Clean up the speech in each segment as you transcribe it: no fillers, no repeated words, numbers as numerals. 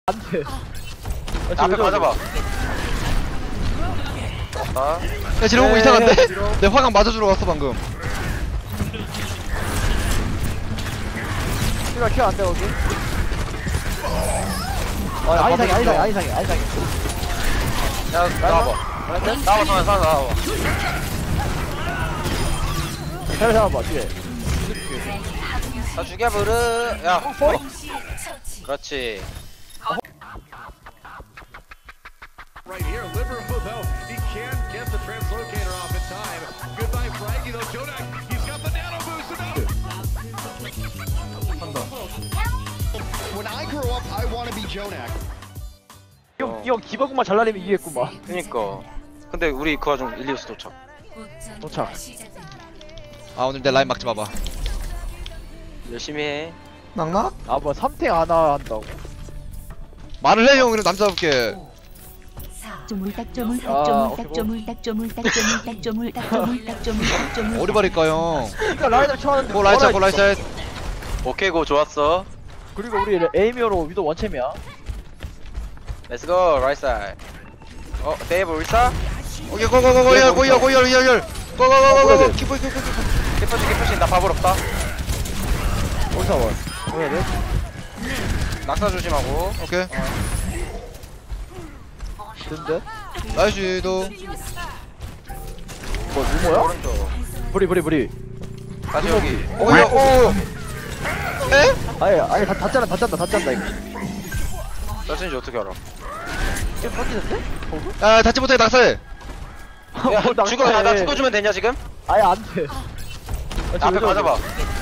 안돼. 앞에 맞아봐. 야 지금 뭐 이상한데? 내 화강 맞아주러 갔어 방금. 씨발 켜 안돼 거기. 아니상해. 야 나와봐. 나와봐 나와봐. 잘 잡아봐 뒤에. 다 죽여버려. 야 그렇지. Right here, Liverpool though, he can't get the translocator off in time. Goodbye, Frankie though. JJoNak, he's got the nano boost. When I grow up, I want to be JJoNak. 형 기버금만 잘 날리면 이기겠구만. 그니까. 근데 우리 그 와중 일리우스 도착. 도착. 아 오늘 내 라인 막지 마봐. 열심히 해. 낙낙? 아 뭐 3탱 하나 한다고. 말을 해 형. 그럼 남자 잡게. 오리발일까 형. 그러니까 라인을 쳐하는데. 고 라이셋 고 라이셋. 오케이 고 좋았어. 그리고 우리 에이미어로 위도 원챔이야. 렛츠고 라이트 사이드. 데이브 울사? 오케이 고고고고열 고열 고고고고고 키포 키퍼시 나 바볼 없다. 어디서 와? 뭐야 돼? 낙사 조심하고. 오케이 된대? 나이스도. 뭐 누모야? 오른쪽. 브리. 다시 여기. 오야 오. 에? 아니 다 짠다 이거. 떨친지 어떻게 알아? 이게 터지는데? 야 닿지 못해 낙사해. 야, 뭐 나 죽어주면 되냐 지금? 아예 안돼. 앞에 맞아봐.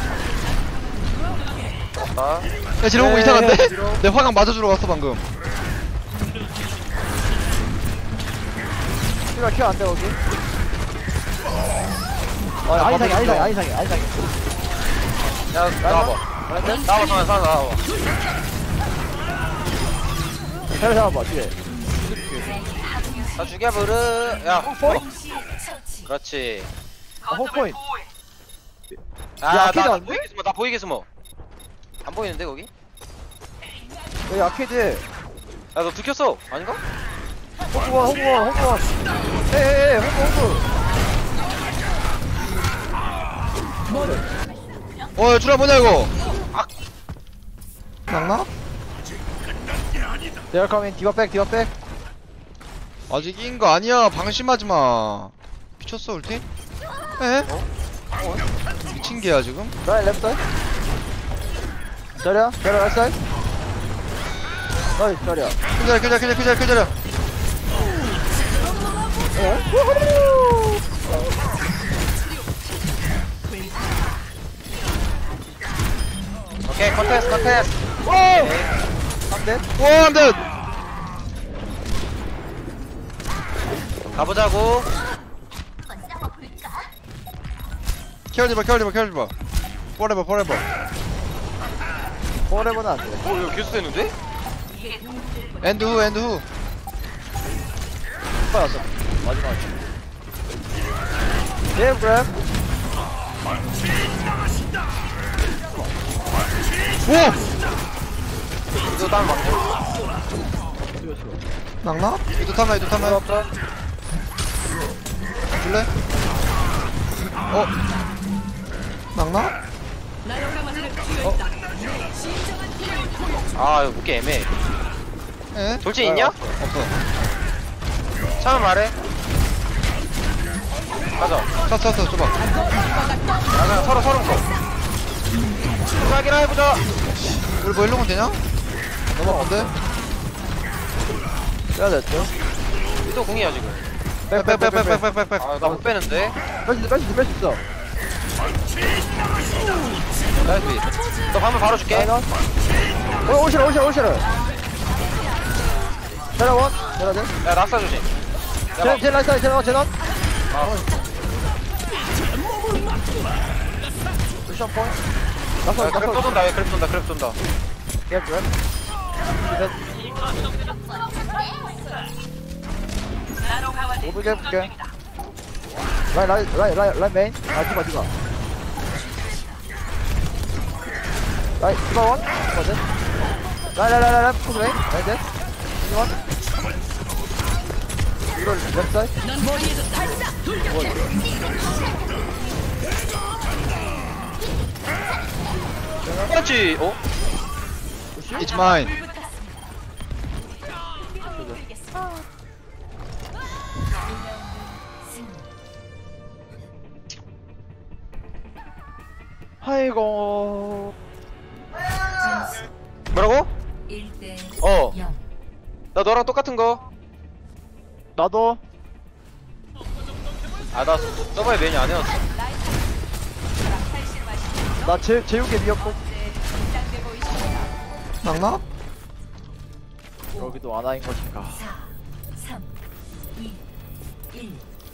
야 지금 뭐 이상한데? 내 화강 맞아주러 갔어 방금. 씨발 켜 안돼 거기. 아니상해. 야 나와봐. 나와봐. 잘 잡아봐 뒤에. 다 죽여버려. 야 그렇지. 홈포인트. 야, 나 아케이드 안 돼? 보이게 숨어. 나 보이게 숨어. 안 보이는데 거기? 여기 아케이드. 야 너 들켰어. 아닌가? 홍보원. 에에에 홍보. 어 줄아 뭐냐 이거. 낙낙? They are coming. 디바 백. 아직 이긴 거 아니야. 방심하지 마. 미쳤어 우리 팀? 에? 미친 개야 지금? 라인 랩사이. 자리야 라이사이. 나이스 자리야. 킬자라. 오케이 컨테스트. 오! 안돼. 오 안돼. 가보자고. 케어리버. 포레버. 포레버는 안돼. 이거 개수 됐는데? 엔드 후. 빨았어. 마지막에. 예, 그래. 오! 이거 다운 맞네. 낙낙? 이도 탐나. 줄래? 낙낙? 아 이거 묶기 애매해. 에? 돌진 있냐? 없어. 처음 말해. 가자. 쳤어 줘봐. 야 서로 거. 수학이나 해보자. 우리 뭐 일로 가면 되냐? 너무 안돼? 해야 됐죠? 또 궁이야 지금. 빽. 나 못 빼는데. 뺄 수 있어. 나이스. 너 반면 바로 줄게. 오시라. 제라원. 제라대. 야 낙사 조심. 제라이사이 제라원. 쿠션 포인트. 그랩 쏜다. 예, 그래. 오브게 해볼게. 라인 메인. 디바. 라인 디바 원. 맞아. 라라라라라 포그레이 라이트 이원 이걸 웹사이트 그렇지. 어? It's mine. 아이고 뭐라고? 1대 어. 0. 나 너랑 똑같은 거. 나도 나 서버에 메뉴 안 해놨어. 나 제육의 미역국 낙낙? 여기도 아나인 것인가 4, 3, 2, 1.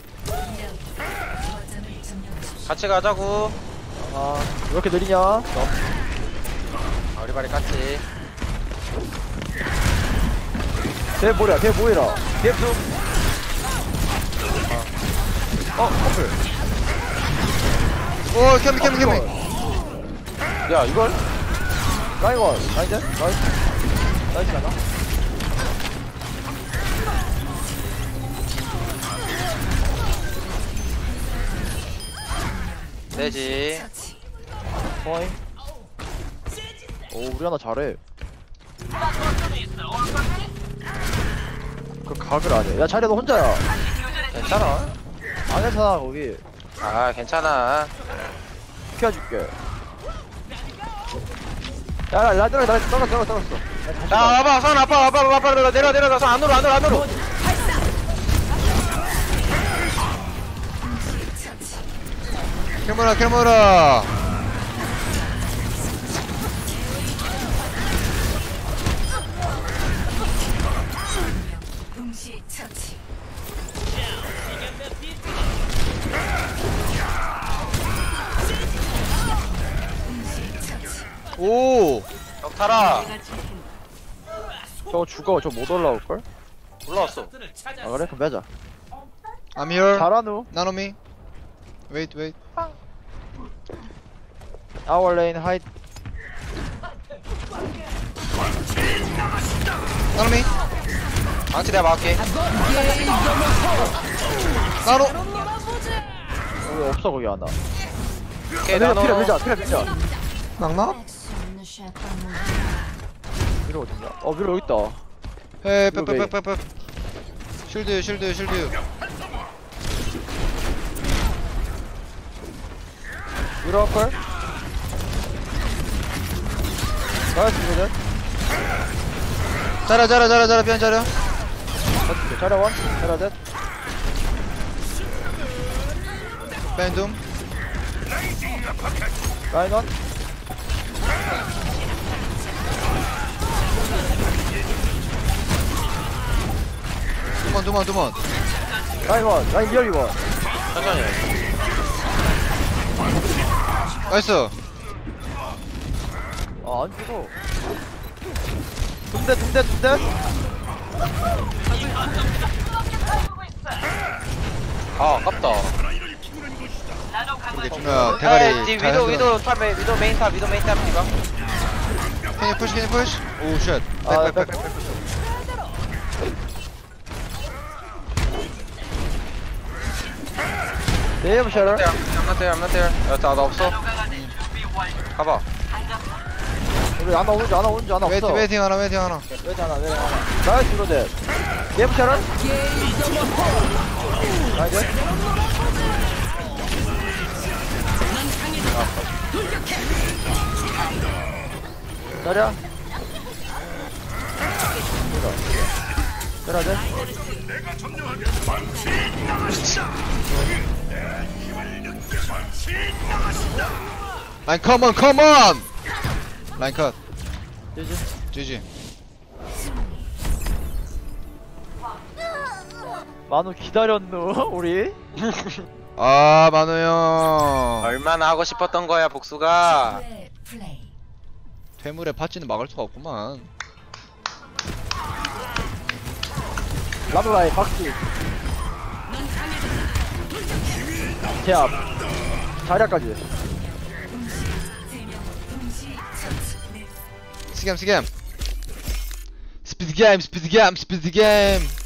거점을 점령하십시오. 같이 가자고. 왜 이렇게 느리냐 너 어리바리 깠지. 걔 뭐야 걔 뭐해라 걔 좀. 커플 오 캠미. 야 이걸? 라이원 나이스 나이스 하나 되지. 처치. 포잉 오 우리 하나 잘해 그 각을 안해 야 자리야 너 혼자야 괜찮아. 안 괜찮아 거기 괜찮아. 키워줄게 야 라드라 나 떨었어 야 와봐 선 아빠 내려 선 안으로. 캐머라. 동시 처치. 오. 적 타라. 저거 죽어 저 못 올라올걸? 올라왔어. 아 그래? 그럼 빼자 I'm here. 잘하누 나노미. Wait. Our lane hide 나노미. 망치 내가 막을게. 나노. 여기 없어 거기 하나 오케이 필요 나너. 밀자 낙낙. 밀어 어딨냐 밀어 여기 있다 헤이 빽. 쉴드. 밀어 할걸? 나이스 이거든 자라 비안 자라. 어떻게 자라원? 자라댓 밴둠. 라인원 두번. 라인원 라인 리얼리원 천천히. 나이스. 안 죽어 둠대 아깝다. 이게 중요한 대가리. 잘 흔들어. 위도 메인 탑 디바. Can you push? 오 쉣. 백. 네이버 셔럴 I'm not there. 나 없어. 가봐. 우리 하나 오는지 하나 없어 웨이팅 하나. 왜 하나 나이스 이거든 네이버 셔럴 나이스 자리야 자리야 라인 컴온. 라인 컷. 지지 GG. 만우 기다렸누 우리 아 만우 형. 얼마나 하고 싶었던 거야 복수가. 플레이. 퇴물의 파츠는 막을 수가 없구만. 라블라이 박스 제압 자리야까지 세명 동시 처치. 스캠. 스피드 게임 스피드 게임 스피드 게임